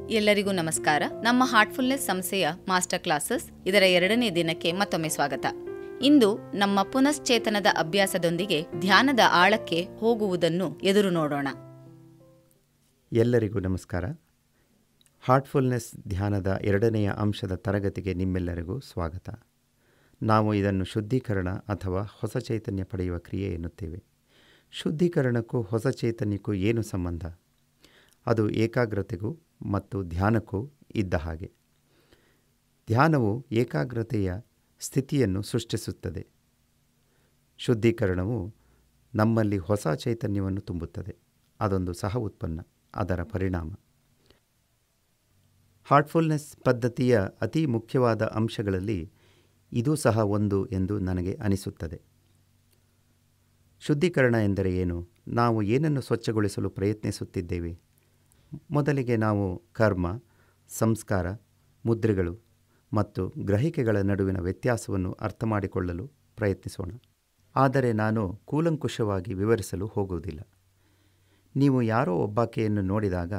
ಎಲ್ಲರಿಗೂ ನಮಸ್ಕಾರ. ನಮ್ಮ ಹಾರ್ಟ್ಫುಲ್ನೆಸ್ ಸಂಸ್ಥೆಯ ಮಾಸ್ಟರ್ ಕ್ಲಾಸಸ್ ಇದರ 2ನೇ ದಿನಕ್ಕೆ ಮತ್ತೊಮ್ಮೆ ಸ್ವಾಗತ. ಇಂದು ನಮ್ಮ ಪುನಶ್ಚೇತನದ ಅಭ್ಯಾಸದೊಂದಿಗೆ ಧ್ಯಾನದ ಆಳಕ್ಕೆ ಹೋಗುವುದನ್ನು ಎದುರು ನೋಡೋಣ. ಎಲ್ಲರಿಗೂ ನಮಸ್ಕಾರ. ಹಾರ್ಟ್ಫುಲ್ನೆಸ್ ಧ್ಯಾನದ 2ನೇ ಅಂಶದ ತರಗತಿಗೆ ನಿಮ್ಮೆಲ್ಲರಿಗೂ ಸ್ವಾಗತ. ನಾವು ಇದನ್ನು ಶುದ್ಧೀಕರಣ ಅಥವಾ ಹೊಸ ಚೈತನ್ಯ ಪಡೆಯುವ ಕ್ರಿಯೆ ಎನ್ನುತ್ತೇವೆ. ಶುದ್ಧೀಕರಣಕ್ಕೂ ಹೊಸ ಚೈತನ್ಯಕ್ಕೂ ಏನು ಸಂಬಂಧ? ಅದು ಏಕಾಗ್ರತೆಗೂ ಮತ್ತು ಧ್ಯಾನಕ್ಕೂ ಇದ್ದ ಹಾಗೆ. ಧ್ಯಾನವು ಏಕಾಗ್ರತೆಯ ಸ್ಥಿತಿಯನ್ನು ಸೃಷ್ಟಿಸುತ್ತದೆ. ಶುದ್ಧೀಕರಣವು ನಮ್ಮಲ್ಲಿ ಹೊಸ ಚೈತನ್ಯವನ್ನು ತುಂಬುತ್ತದೆ. ಅದೊಂದು ಸಹ ಉತ್ಪನ್ನ, ಅದರ ಪರಿಣಾಮ. ಹಾರ್ಟ್ಫುಲ್ನೆಸ್ ಪದ್ಧತಿಯ ಅತಿ ಮುಖ್ಯವಾದ ಅಂಶಗಳಲ್ಲಿ ಇದೂ ಸಹ ಒಂದು ಎಂದು ನನಗೆ ಅನಿಸುತ್ತದೆ. ಶುದ್ಧೀಕರಣ ಎಂದರೆ ಏನು? ನಾವು ಏನನ್ನು ಸ್ವಚ್ಛಗೊಳಿಸಲು ಪ್ರಯತ್ನಿಸುತ್ತಿದ್ದೇವೆ? ಮೊದಲಿಗೆ ನಾವು ಕರ್ಮ, ಸಂಸ್ಕಾರ, ಮುದ್ರೆಗಳು ಮತ್ತು ಗ್ರಹಿಕೆಗಳ ನಡುವಿನ ವ್ಯತ್ಯಾಸವನ್ನು ಅರ್ಥ ಮಾಡಿಕೊಳ್ಳಲು ಪ್ರಯತ್ನಿಸೋಣ. ಆದರೆ ನಾನು ಕೂಲಂಕುಷವಾಗಿ ವಿವರಿಸಲು ಹೋಗುವುದಿಲ್ಲ. ನೀವು ಯಾರೋ ಒಬ್ಬಾಕೆಯನ್ನು ನೋಡಿದಾಗ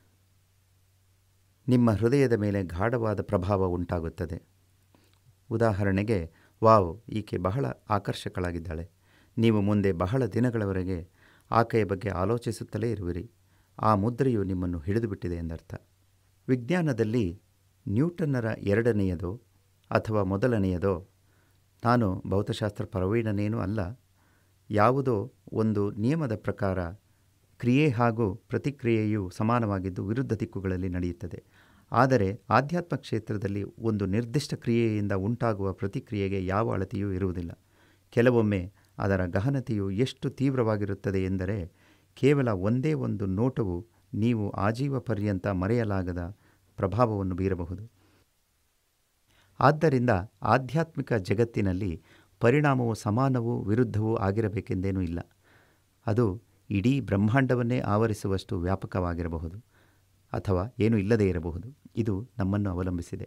ನಿಮ್ಮ ಹೃದಯದ ಮೇಲೆ ಗಾಢವಾದ ಪ್ರಭಾವ ಉಂಟಾಗುತ್ತದೆ. ಉದಾಹರಣೆಗೆ, ವಾವ್, ಈಕೆ ಬಹಳ ಆಕರ್ಷಕಳಾಗಿದ್ದಾಳೆ. ನೀವು ಮುಂದೆ ಬಹಳ ದಿನಗಳವರೆಗೆ ಆಕೆಯ ಬಗ್ಗೆ ಆಲೋಚಿಸುತ್ತಲೇ ಇರುವಿರಿ. ಆ ಮುದ್ರೆಯು ನಿಮ್ಮನ್ನು ಹಿಡಿದುಬಿಟ್ಟಿದೆ ಎಂದರ್ಥ. ವಿಜ್ಞಾನದಲ್ಲಿ ನ್ಯೂಟನ್ನರ 2ನೆಯದೋ ಅಥವಾ ಮೊದಲನೆಯದೋ, ನಾನು ಭೌತಶಾಸ್ತ್ರ ಪ್ರವೀಣನೇನೂ ಅಲ್ಲ, ಯಾವುದೋ ಒಂದು ನಿಯಮದ ಪ್ರಕಾರ ಕ್ರಿಯೆ ಹಾಗೂ ಪ್ರತಿಕ್ರಿಯೆಯು ಸಮಾನವಾಗಿದ್ದು ವಿರುದ್ಧ ದಿಕ್ಕುಗಳಲ್ಲಿ ನಡೆಯುತ್ತದೆ. ಆದರೆ ಆಧ್ಯಾತ್ಮ ಕ್ಷೇತ್ರದಲ್ಲಿ ಒಂದು ನಿರ್ದಿಷ್ಟ ಕ್ರಿಯೆಯಿಂದ ಉಂಟಾಗುವ ಪ್ರತಿಕ್ರಿಯೆಗೆ ಯಾವ ಅಳತೆಯೂ ಇರುವುದಿಲ್ಲ. ಕೆಲವೊಮ್ಮೆ ಅದರ ಗಹನತೆಯು ಎಷ್ಟು ತೀವ್ರವಾಗಿರುತ್ತದೆ ಎಂದರೆ ಕೇವಲ ಒಂದೇ ಒಂದು ನೋಟವು ನೀವು ಆಜೀವ ಪರ್ಯಂತ ಮರೆಯಲಾಗದ ಪ್ರಭಾವವನ್ನು ಬೀರಬಹುದು. ಆದ್ದರಿಂದ ಆಧ್ಯಾತ್ಮಿಕ ಜಗತ್ತಿನಲ್ಲಿ ಪರಿಣಾಮವು ಸಮಾನವೂ ವಿರುದ್ಧವೂ ಆಗಿರಬೇಕೆಂದೇನೂ ಇಲ್ಲ. ಅದು ಇಡೀ ಬ್ರಹ್ಮಾಂಡವನ್ನೇ ಆವರಿಸುವಷ್ಟು ವ್ಯಾಪಕವಾಗಿರಬಹುದು ಅಥವಾ ಏನೂ ಇಲ್ಲದೇ ಇರಬಹುದು. ಇದು ನಮ್ಮನ್ನು ಅವಲಂಬಿಸಿದೆ.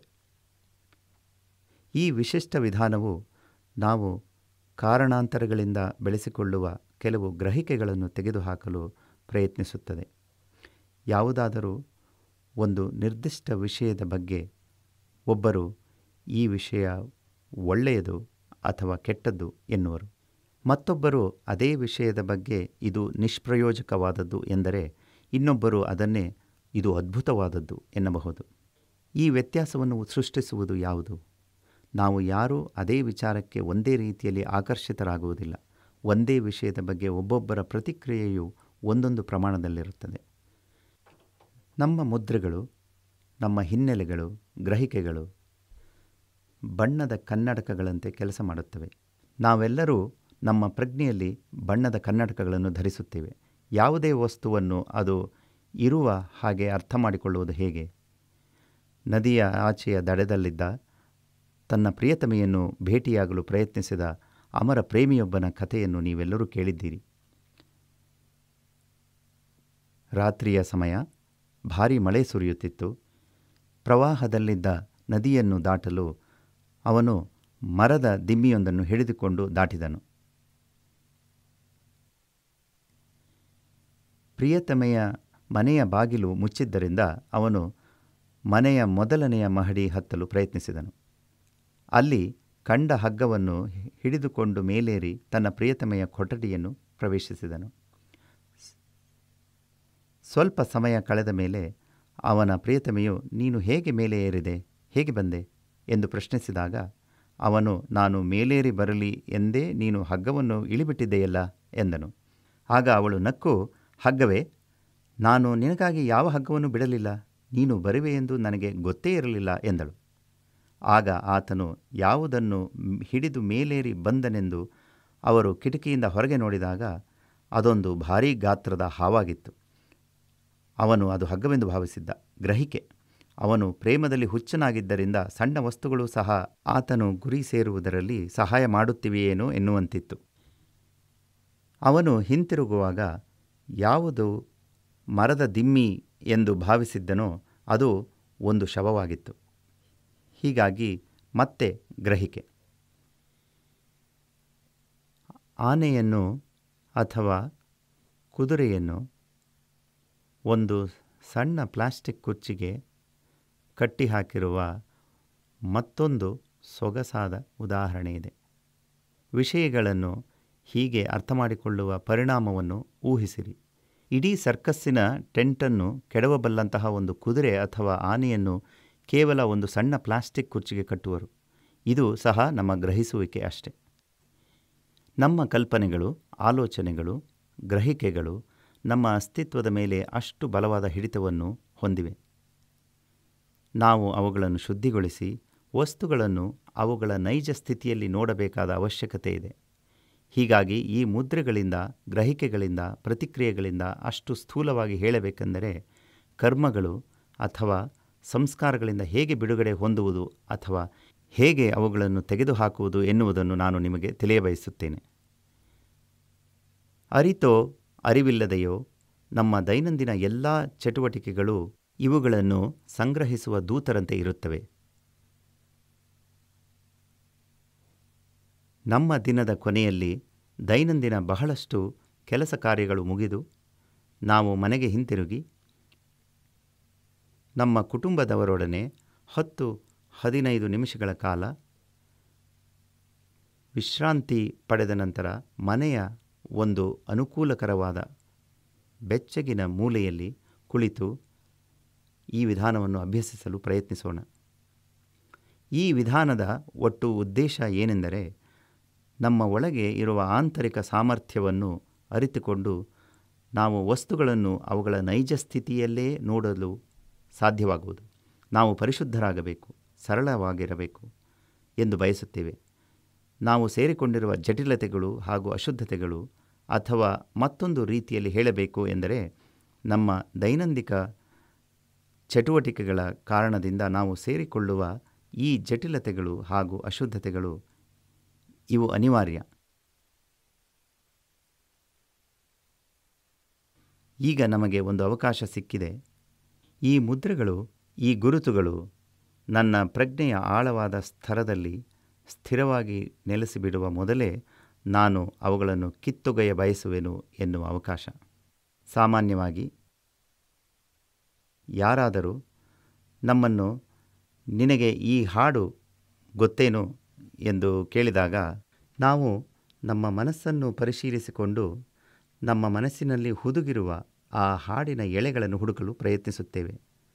ಈ ವಿಶಿಷ್ಟ ವಿಧಾನವು ನಾವು ಕಾರಣಾಂತರಗಳಿಂದ ಬೆಳೆಸಿಕೊಳ್ಳುವ ಕೆಲವು ಗ್ರಹಿಕೆಗಳನ್ನು ತೆಗೆದುಹಾಕಲು ಪ್ರಯತ್ನಿಸುತ್ತದೆ. ಯಾವುದಾದರೂ ಒಂದು ನಿರ್ದಿಷ್ಟ ವಿಷಯದ ಬಗ್ಗೆ ಒಬ್ಬರು ಈ ವಿಷಯ ಒಳ್ಳೆಯದು ಅಥವಾ ಕೆಟ್ಟದ್ದು ಎನ್ನುವರು. ಮತ್ತೊಬ್ಬರು ಅದೇ ವಿಷಯದ ಬಗ್ಗೆ ಇದು ನಿಷ್ಪ್ರಯೋಜಕವಾದದ್ದು ಎಂದರೆ ಇನ್ನೊಬ್ಬರು ಅದನ್ನೇ ಇದು ಅದ್ಭುತವಾದದ್ದು ಎನ್ನಬಹುದು. ಈ ವ್ಯತ್ಯಾಸವನ್ನು ಸೃಷ್ಟಿಸುವುದು ಯಾವುದು? ನಾವು ಯಾರೂ ಅದೇ ವಿಚಾರಕ್ಕೆ ಒಂದೇ ರೀತಿಯಲ್ಲಿ ಆಕರ್ಷಿತರಾಗುವುದಿಲ್ಲ. ಒಂದೇ ವಿಷಯದ ಬಗ್ಗೆ ಒಬ್ಬೊಬ್ಬರ ಪ್ರತಿಕ್ರಿಯೆಯು ಒಂದೊಂದು ಪ್ರಮಾಣದಲ್ಲಿರುತ್ತದೆ. ನಮ್ಮ ಮುದ್ರೆಗಳು, ನಮ್ಮ ಹಿನ್ನೆಲೆಗಳು, ಗ್ರಹಿಕೆಗಳು ಬಣ್ಣದ ಕನ್ನಡಕಗಳಂತೆ ಕೆಲಸ ಮಾಡುತ್ತವೆ. ನಾವೆಲ್ಲರೂ ನಮ್ಮ ಪ್ರಜ್ಞೆಯಲ್ಲಿ ಬಣ್ಣದ ಕನ್ನಡಕಗಳನ್ನು ಧರಿಸುತ್ತೇವೆ. ಯಾವುದೇ ವಸ್ತುವನ್ನು ಅದು ಇರುವ ಹಾಗೆ ಅರ್ಥ ಮಾಡಿಕೊಳ್ಳುವುದು ಹೇಗೆ? ನದಿಯ ಆಚೆಯ ದಡದಲ್ಲಿದ್ದ ತನ್ನ ಪ್ರಿಯತಮೆಯನ್ನು ಭೇಟಿಯಾಗಲು ಪ್ರಯತ್ನಿಸಿದ ಅಮರ ಪ್ರೇಮಿಯೊಬ್ಬನ ಕಥೆಯನ್ನು ನೀವೆಲ್ಲರೂ ಕೇಳಿದ್ದೀರಿ. ರಾತ್ರಿಯ ಸಮಯ, ಭಾರೀ ಮಳೆ ಸುರಿಯುತ್ತಿತ್ತು. ಪ್ರವಾಹದಲ್ಲಿದ್ದ ನದಿಯನ್ನು ದಾಟಲು ಅವನು ಮರದ ದಿಮ್ಮಿಯೊಂದನ್ನು ಹಿಡಿದುಕೊಂಡು ದಾಟಿದನು. ಪ್ರಿಯತಮೆಯ ಮನೆಯ ಬಾಗಿಲು ಮುಚ್ಚಿದ್ದರಿಂದ ಅವನು ಮನೆಯ ಮೊದಲನೆಯ ಮಹಡಿ ಹತ್ತಲು ಪ್ರಯತ್ನಿಸಿದನು. ಅಲ್ಲಿ ಕಂಡ ಹಗ್ಗವನ್ನು ಹಿಡಿದುಕೊಂಡು ಮೇಲೇರಿ ತನ್ನ ಪ್ರಿಯತಮೆಯ ಕೊಠಡಿಯನ್ನು ಪ್ರವೇಶಿಸಿದನು. ಸ್ವಲ್ಪ ಸಮಯ ಕಳೆದ ಮೇಲೆ ಅವನ ಪ್ರಿಯತಮೆಯು, ನೀನು ಹೇಗೆ ಮೇಲೆ ಏರಿದೆ, ಹೇಗೆ ಬಂದೆ ಎಂದು ಪ್ರಶ್ನಿಸಿದಾಗ ಅವನು, ನಾನು ಮೇಲೇರಿ ಬರಲಿ ಎಂದೇ ನೀನು ಹಗ್ಗವನ್ನು ಇಳಿಬಿಟ್ಟಿದ್ದೆಯಲ್ಲ ಎಂದನು. ಆಗ ಅವಳು ನಕ್ಕು, ಹಗ್ಗವೇ, ನಾನು ನಿನಗಾಗಿ ಯಾವ ಹಗ್ಗವನ್ನು ಬಿಡಲಿಲ್ಲ, ನೀನು ಬರುವೆ ಎಂದು ನನಗೆ ಗೊತ್ತೇ ಇರಲಿಲ್ಲ ಎಂದಳು. ಆಗ ಆತನು ಯಾವುದನ್ನು ಹಿಡಿದು ಮೇಲೇರಿ ಬಂದನೆಂದು ಅವರು ಕಿಟಕಿಯಿಂದ ಹೊರಗೆ ನೋಡಿದಾಗ ಅದೊಂದು ಭಾರೀ ಗಾತ್ರದ ಹಾವಾಗಿತ್ತು. ಅವನು ಅದು ಹಗ್ಗವೆಂದು ಭಾವಿಸಿದ್ದ. ಗ್ರಹಿಕೆ. ಅವನು ಪ್ರೇಮದಲ್ಲಿ ಹುಚ್ಚನಾಗಿದ್ದರಿಂದ ಸಣ್ಣ ವಸ್ತುಗಳು ಸಹ ಆತನು ಗುರಿ ಸೇರುವುದರಲ್ಲಿ ಸಹಾಯ ಮಾಡುತ್ತಿವೆಯೇನೋ ಎನ್ನುವಂತಿತ್ತು. ಅವನು ಹಿಂತಿರುಗುವಾಗ ಯಾವುದು ಮರದ ದಿಮ್ಮಿ ಎಂದು ಭಾವಿಸಿದ್ದನೋ ಅದು ಒಂದು ಶವವಾಗಿತ್ತು. ಹೀಗಾಗಿ ಮತ್ತೆ ಗ್ರಹಿಕೆ. ಆನೆಯನ್ನು ಅಥವಾ ಕುದುರೆಯನ್ನು ಒಂದು ಸಣ್ಣ ಪ್ಲಾಸ್ಟಿಕ್ ಕುರ್ಚಿಗೆ ಕಟ್ಟಿಹಾಕಿರುವ ಮತ್ತೊಂದು ಸೊಗಸಾದ ಉದಾಹರಣೆ ಇದೆ. ವಿಷಯಗಳನ್ನು ಹೀಗೆ ಅರ್ಥ ಮಾಡಿಕೊಳ್ಳುವ ಪರಿಣಾಮವನ್ನು ಊಹಿಸಿರಿ. ಇಡೀ ಸರ್ಕಸ್ಸಿನ ಟೆಂಟನ್ನು ಕೆಡವಬಲ್ಲಂತಹ ಒಂದು ಕುದುರೆ ಅಥವಾ ಆನೆಯನ್ನು ಕೇವಲ ಒಂದು ಸಣ್ಣ ಪ್ಲಾಸ್ಟಿಕ್ ಕುರ್ಚಿಗೆ ಕಟ್ಟುವರು. ಇದು ಸಹ ನಮ್ಮ ಗ್ರಹಿಸುವಿಕೆ ಅಷ್ಟೆ. ನಮ್ಮ ಕಲ್ಪನೆಗಳು, ಆಲೋಚನೆಗಳು, ಗ್ರಹಿಕೆಗಳು ನಮ್ಮ ಅಸ್ತಿತ್ವದ ಮೇಲೆ ಅಷ್ಟು ಬಲವಾದ ಹಿಡಿತವನ್ನು ಹೊಂದಿವೆ. ನಾವು ಅವುಗಳನ್ನು ಶುದ್ಧಿಗೊಳಿಸಿ ವಸ್ತುಗಳನ್ನು ಅವುಗಳ ನೈಜ ಸ್ಥಿತಿಯಲ್ಲಿ ನೋಡಬೇಕಾದ ಅವಶ್ಯಕತೆ ಇದೆ. ಹೀಗಾಗಿ ಈ ಮುದ್ರೆಗಳಿಂದ, ಗ್ರಹಿಕೆಗಳಿಂದ, ಪ್ರತಿಕ್ರಿಯೆಗಳಿಂದ ಅಷ್ಟು ಸ್ಥೂಲವಾಗಿ ಹೇಳಬೇಕೆಂದರೆ ಕರ್ಮಗಳು ಅಥವಾ ಸಂಸ್ಕಾರಗಳಿಂದ ಹೇಗೆ ಬಿಡುಗಡೆ ಹೊಂದುವುದು ಅಥವಾ ಹೇಗೆ ಅವುಗಳನ್ನು ತೆಗೆದುಹಾಕುವುದು ಎನ್ನುವುದನ್ನು ನಾನು ನಿಮಗೆ ತಿಳಿಯಬಯಸುತ್ತೇನೆ. ಅರಿತೋ ಅರಿವಿಲ್ಲದೆಯೋ ನಮ್ಮ ದೈನಂದಿನ ಎಲ್ಲ ಚಟುವಟಿಕೆಗಳು ಇವುಗಳನ್ನು ಸಂಗ್ರಹಿಸುವ ದೂತರಂತೆ ಇರುತ್ತವೆ. ನಮ್ಮ ದಿನದ ಕೊನೆಯಲ್ಲಿ ದೈನಂದಿನ ಬಹಳಷ್ಟು ಕೆಲಸ ಕಾರ್ಯಗಳು ಮುಗಿದು ನಾವು ಮನೆಗೆ ಹಿಂತಿರುಗಿ ನಮ್ಮ ಕುಟುಂಬದವರೊಡನೆ 10-15 ನಿಮಿಷಗಳ ಕಾಲ ವಿಶ್ರಾಂತಿ ಪಡೆದ ನಂತರ ಮನೆಯ ಒಂದು ಅನುಕೂಲಕರವಾದ ಬೆಚ್ಚಗಿನ ಮೂಲೆಯಲ್ಲಿ ಕುಳಿತು ಈ ವಿಧಾನವನ್ನು ಅಭ್ಯಸಿಸಲು ಪ್ರಯತ್ನಿಸೋಣ. ಈ ವಿಧಾನದ ಒಟ್ಟು ಉದ್ದೇಶ ಏನೆಂದರೆ ನಮ್ಮ ಒಳಗೆ ಇರುವ ಆಂತರಿಕ ಸಾಮರ್ಥ್ಯವನ್ನು ಅರಿತುಕೊಂಡು ನಾವು ವಸ್ತುಗಳನ್ನು ಅವುಗಳ ನೈಜ ಸ್ಥಿತಿಯಲ್ಲೇ ನೋಡಲು ಸಾಧ್ಯವಾಗುವುದು. ನಾವು ಪರಿಶುದ್ಧರಾಗಬೇಕು, ಸರಳವಾಗಿರಬೇಕು ಎಂದು ಬಯಸುತ್ತೇವೆ. ನಾವು ಸೇರಿಕೊಂಡಿರುವ ಜಟಿಲತೆಗಳು ಹಾಗೂ ಅಶುದ್ಧತೆಗಳು, ಅಥವಾ ಮತ್ತೊಂದು ರೀತಿಯಲ್ಲಿ ಹೇಳಬೇಕು ಎಂದರೆ ನಮ್ಮ ದೈನಂದಿಕ ಚಟುವಟಿಕೆಗಳ ಕಾರಣದಿಂದ ನಾವು ಸೇರಿಕೊಳ್ಳುವ ಈ ಜಟಿಲತೆಗಳು ಹಾಗೂ ಅಶುದ್ಧತೆಗಳು ಇವು ಅನಿವಾರ್ಯ. ಈಗ ನಮಗೆ ಒಂದು ಅವಕಾಶ ಸಿಕ್ಕಿದೆ. ಈ ಮುದ್ರೆಗಳು, ಈ ಗುರುತುಗಳು ನನ್ನ ಪ್ರಜ್ಞೆಯ ಆಳವಾದ ಸ್ತರದಲ್ಲಿ ಸ್ಥಿರವಾಗಿ ನೆಲೆಸಿಬಿಡುವ ಮೊದಲೇ ನಾನು ಅವುಗಳನ್ನು ಕಿತ್ತೊಗೆಯ ಬಯಸುವೆನು ಎನ್ನುವ ಅವಕಾಶ. ಸಾಮಾನ್ಯವಾಗಿ ಯಾರಾದರೂ ನಮ್ಮನ್ನು ನಿನಗೆ ಈ ಹಾಡು ಗೊತ್ತೇನು ಎಂದು ಕೇಳಿದಾಗ ನಾವು ನಮ್ಮ ಮನಸ್ಸನ್ನು ಪರಿಶೀಲಿಸಿಕೊಂಡು ನಮ್ಮ ಮನಸ್ಸಿನಲ್ಲಿ ಹುದುಗಿರುವ ಆ ಹಾಡಿನ ಎಳೆಗಳನ್ನು ಹುಡುಕಲು ಪ್ರಯತ್ನಿಸುತ್ತೇವೆ.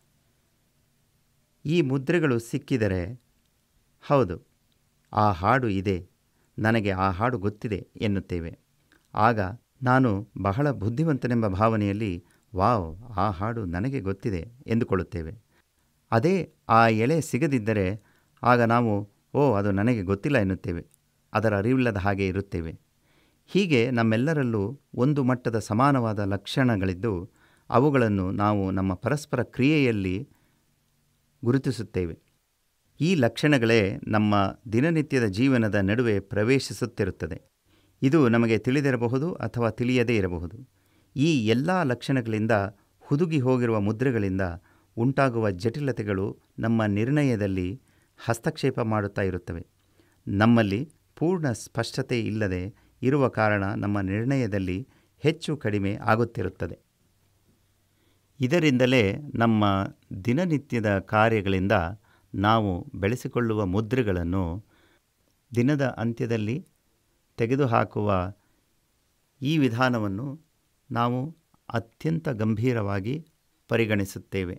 ಈ ಮುದ್ರೆಗಳು ಸಿಕ್ಕಿದರೆ ಹೌದು, ಆ ಹಾಡು ಇದೆ, ನನಗೆ ಆ ಹಾಡು ಗೊತ್ತಿದೆ ಎನ್ನುತ್ತೇವೆ. ಆಗ ನಾನು ಬಹಳ ಬುದ್ಧಿವಂತನೆಂಬ ಭಾವನೆಯಲ್ಲಿ ವಾವ್, ಆ ಹಾಡು ನನಗೆ ಗೊತ್ತಿದೆ ಎಂದುಕೊಳ್ಳುತ್ತೇವೆ. ಅದೇ ಆ ಎಳೆ ಸಿಗದಿದ್ದರೆ ಆಗ ನಾವು ಅದು ನನಗೆ ಗೊತ್ತಿಲ್ಲ ಎನ್ನುತ್ತೇವೆ. ಅದರ ಅರಿವಿಲ್ಲದ ಹಾಗೆ ಇರುತ್ತೇವೆ. ಹೀಗೆ ನಮ್ಮೆಲ್ಲರಲ್ಲೂ ಒಂದು ಮಟ್ಟದ ಸಮಾನವಾದ ಲಕ್ಷಣಗಳಿದ್ದು ಅವುಗಳನ್ನು ನಾವು ನಮ್ಮ ಪರಸ್ಪರ ಕ್ರಿಯೆಯಲ್ಲಿ ಗುರುತಿಸುತ್ತೇವೆ. ಈ ಲಕ್ಷಣಗಳೇ ನಮ್ಮ ದಿನನಿತ್ಯದ ಜೀವನದ ನಡುವೆ ಪ್ರವೇಶಿಸುತ್ತಿರುತ್ತದೆ. ಇದು ನಮಗೆ ತಿಳಿದಿರಬಹುದು ಅಥವಾ ತಿಳಿಯದೇ ಇರಬಹುದು. ಈ ಎಲ್ಲ ಲಕ್ಷಣಗಳಿಂದ ಹುದುಗಿ ಹೋಗಿರುವ ಮುದ್ರೆಗಳಿಂದ ಉಂಟಾಗುವ ಜಟಿಲತೆಗಳು ನಮ್ಮ ನಿರ್ಣಯದಲ್ಲಿ ಹಸ್ತಕ್ಷೇಪ ಮಾಡುತ್ತಾ ಇರುತ್ತವೆ. ನಮ್ಮಲ್ಲಿ ಪೂರ್ಣ ಸ್ಪಷ್ಟತೆ ಇಲ್ಲದೆ ಇರುವ ಕಾರಣ ನಮ್ಮ ನಿರ್ಣಯದಲ್ಲಿ ಹೆಚ್ಚು ಕಡಿಮೆ ಆಗುತ್ತಿರುತ್ತದೆ. ಇದರಿಂದಲೇ ನಮ್ಮ ದಿನನಿತ್ಯದ ಕಾರ್ಯಗಳಿಂದ ನಾವು ಬೆಳೆಸಿಕೊಳ್ಳುವ ಮುದ್ರೆಗಳನ್ನು ದಿನದ ಅಂತ್ಯದಲ್ಲಿ ತೆಗೆದುಹಾಕುವ ಈ ವಿಧಾನವನ್ನು ನಾವು ಅತ್ಯಂತ ಗಂಭೀರವಾಗಿ ಪರಿಗಣಿಸುತ್ತೇವೆ.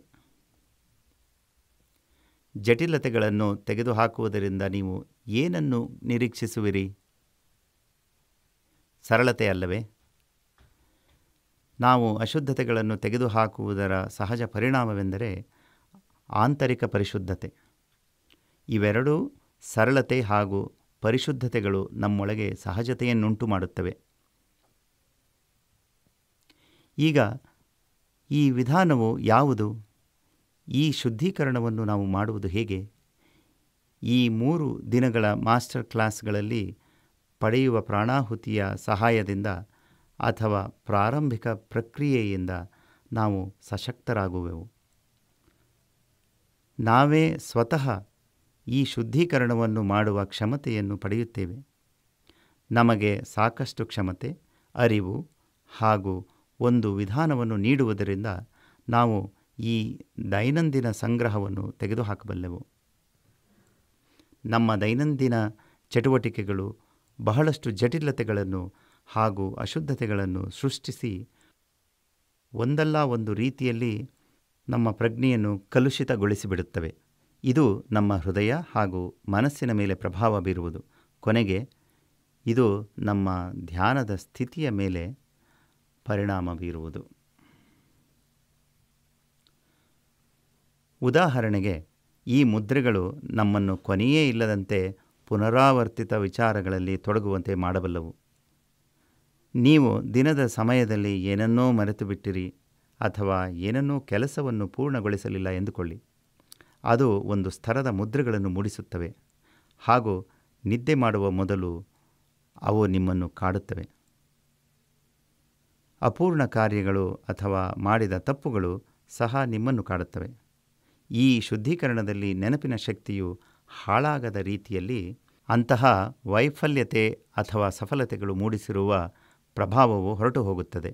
ಜಟಿಲತೆಗಳನ್ನು ತೆಗೆದುಹಾಕುವುದರಿಂದ ನೀವು ಏನನ್ನು ನಿರೀಕ್ಷಿಸುವಿರಿ? ಸರಳತೆ ಅಲ್ಲವೇ? ನಾವು ಅಶುದ್ಧತೆಗಳನ್ನು ತೆಗೆದುಹಾಕುವುದರ ಸಹಜ ಪರಿಣಾಮವೆಂದರೆ ಆಂತರಿಕ ಪರಿಶುದ್ಧತೆ. ಇವೆರಡೂ ಸರಳತೆ ಹಾಗೂ ಪರಿಶುದ್ಧತೆಗಳು ನಮ್ಮೊಳಗೆ ಸಹಜತೆಯನ್ನುಂಟು ಮಾಡುತ್ತವೆ. ಈಗ ಈ ವಿಧಾನವು ಯಾವುದು? ಈ ಶುದ್ಧೀಕರಣವನ್ನು ನಾವು ಮಾಡುವುದು ಹೇಗೆ? ಈ 3 ದಿನಗಳ ಮಾಸ್ಟರ್ ಕ್ಲಾಸ್ಗಳಲ್ಲಿ ಪಡೆಯುವ ಪ್ರಾಣಾಹುತಿಯ ಸಹಾಯದಿಂದ ಅಥವಾ ಪ್ರಾರಂಭಿಕ ಪ್ರಕ್ರಿಯೆಯಿಂದ ನಾವು ಸಶಕ್ತರಾಗುವೆವು. ನಾವೇ ಸ್ವತಃ ಈ ಶುದ್ಧೀಕರಣವನ್ನು ಮಾಡುವ ಕ್ಷಮತೆಯನ್ನು ಪಡೆಯುತ್ತೇವೆ. ನಮಗೆ ಸಾಕಷ್ಟು ಕ್ಷಮತೆ, ಅರಿವು ಹಾಗೂ ಒಂದು ವಿಧಾನವನ್ನು ನೀಡುವುದರಿಂದ ನಾವು ಈ ದೈನಂದಿನ ಸಂಗ್ರಹವನ್ನು ತೆಗೆದುಹಾಕಬಲ್ಲೆವು. ನಮ್ಮ ದೈನಂದಿನ ಚಟುವಟಿಕೆಗಳು ಬಹಳಷ್ಟು ಜಟಿಲತೆಗಳನ್ನು ಹಾಗೂ ಅಶುದ್ಧತೆಗಳನ್ನು ಸೃಷ್ಟಿಸಿ ಒಂದಲ್ಲ ಒಂದು ರೀತಿಯಲ್ಲಿ ನಮ್ಮ ಪ್ರಜ್ಞೆಯನ್ನು ಕಲುಷಿತಗೊಳಿಸಿಬಿಡುತ್ತವೆ. ಇದು ನಮ್ಮ ಹೃದಯ ಹಾಗೂ ಮನಸ್ಸಿನ ಮೇಲೆ ಪ್ರಭಾವ ಬೀರುವುದು. ಕೊನೆಗೆ ಇದು ನಮ್ಮ ಧ್ಯಾನದ ಸ್ಥಿತಿಯ ಮೇಲೆ ಪರಿಣಾಮ ಬೀರುವುದು. ಉದಾಹರಣೆಗೆ, ಈ ಮುದ್ರೆಗಳು ನಮ್ಮನ್ನು ಕೊನೆಯೇ ಇಲ್ಲದಂತೆ ಪುನರಾವರ್ತಿತ ವಿಚಾರಗಳಲ್ಲಿ ತೊಡಗುವಂತೆ ಮಾಡಬಲ್ಲವು. ನೀವು ದಿನದ ಸಮಯದಲ್ಲಿ ಏನನ್ನೋ ಮರೆತು ಬಿಟ್ಟಿರಿ ಅಥವಾ ಏನನ್ನೋ ಕೆಲಸವನ್ನು ಪೂರ್ಣಗೊಳಿಸಲಿಲ್ಲ ಎಂದುಕೊಳ್ಳಿ. ಅದು ಒಂದು ಸ್ತರದ ಮುದ್ರೆಗಳನ್ನು ಮೂಡಿಸುತ್ತವೆ ಹಾಗೂ ನಿದ್ದೆ ಮಾಡುವ ಮೊದಲು ಅವು ನಿಮ್ಮನ್ನು ಕಾಡುತ್ತವೆ. ಅಪೂರ್ಣ ಕಾರ್ಯಗಳು ಅಥವಾ ಮಾಡಿದ ತಪ್ಪುಗಳು ಸಹ ನಿಮ್ಮನ್ನು ಕಾಡುತ್ತವೆ. ಈ ಶುದ್ಧೀಕರಣದಲ್ಲಿ ನೆನಪಿನ ಶಕ್ತಿಯು ಹಾಳಾಗದ ರೀತಿಯಲ್ಲಿ ಅಂತಹ ವೈಫಲ್ಯತೆ ಅಥವಾ ಸಫಲತೆಗಳು ಮೂಡಿಸಿರುವ ಪ್ರಭಾವವು ಹೊರಟು ಹೋಗುತ್ತದೆ.